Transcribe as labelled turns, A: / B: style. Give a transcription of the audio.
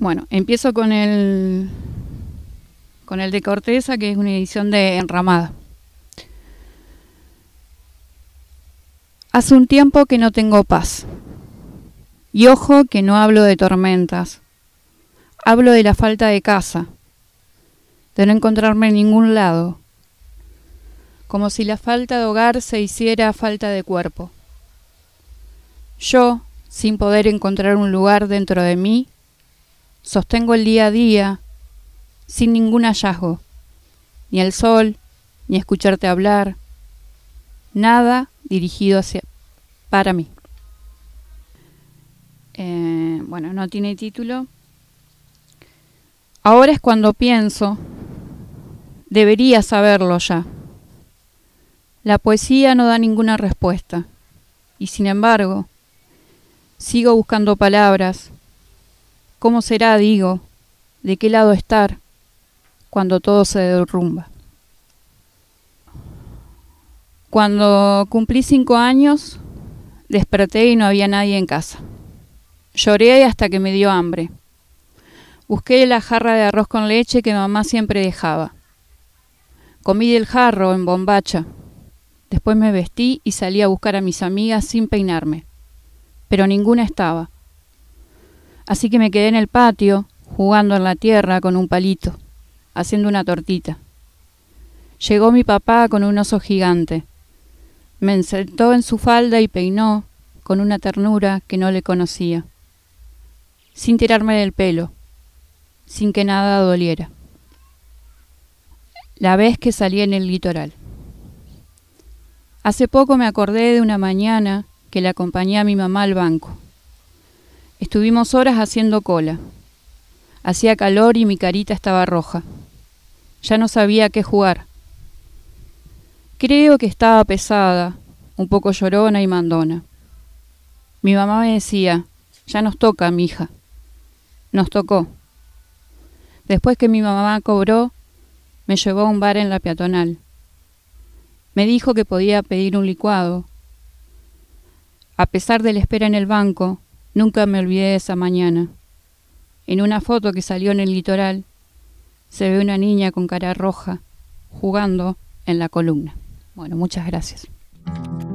A: Bueno, empiezo con el de Corteza, que es una edición de Enramada. Hace un tiempo que no tengo paz. Y ojo que no hablo de tormentas. Hablo de la falta de casa, de no encontrarme en ningún lado, como si la falta de hogar se hiciera falta de cuerpo. Yo, sin poder encontrar un lugar dentro de mí, sostengo el día a día sin ningún hallazgo, ni el sol, ni escucharte hablar, nada dirigido para mí. Bueno, no tiene título. Ahora es cuando pienso, debería saberlo ya. La poesía no da ninguna respuesta, y sin embargo, sigo buscando palabras. ¿Cómo será, digo, de qué lado estar cuando todo se derrumba? Cuando cumplí 5 años, desperté y no había nadie en casa. Lloré hasta que me dio hambre. Busqué la jarra de arroz con leche que mamá siempre dejaba. Comí del jarro en bombacha. Después me vestí y salí a buscar a mis amigas sin peinarme. Pero ninguna estaba. Así que me quedé en el patio, jugando en la tierra con un palito, haciendo una tortita. Llegó mi papá con un oso gigante. Me sentó en su falda y peinó con una ternura que no le conocía, sin tirarme del pelo, sin que nada doliera. La vez que salí en el litoral. Hace poco me acordé de una mañana que le acompañé a mi mamá al banco. Estuvimos horas haciendo cola. Hacía calor y mi carita estaba roja. Ya no sabía qué jugar. Creo que estaba pesada, un poco llorona y mandona. Mi mamá me decía, ya nos toca, mija. Nos tocó. Después que mi mamá cobró, me llevó a un bar en la peatonal. Me dijo que podía pedir un licuado. A pesar de la espera en el banco, nunca me olvidé de esa mañana. En una foto que salió en el litoral, se ve una niña con cara roja, jugando en la columna. Bueno, muchas gracias.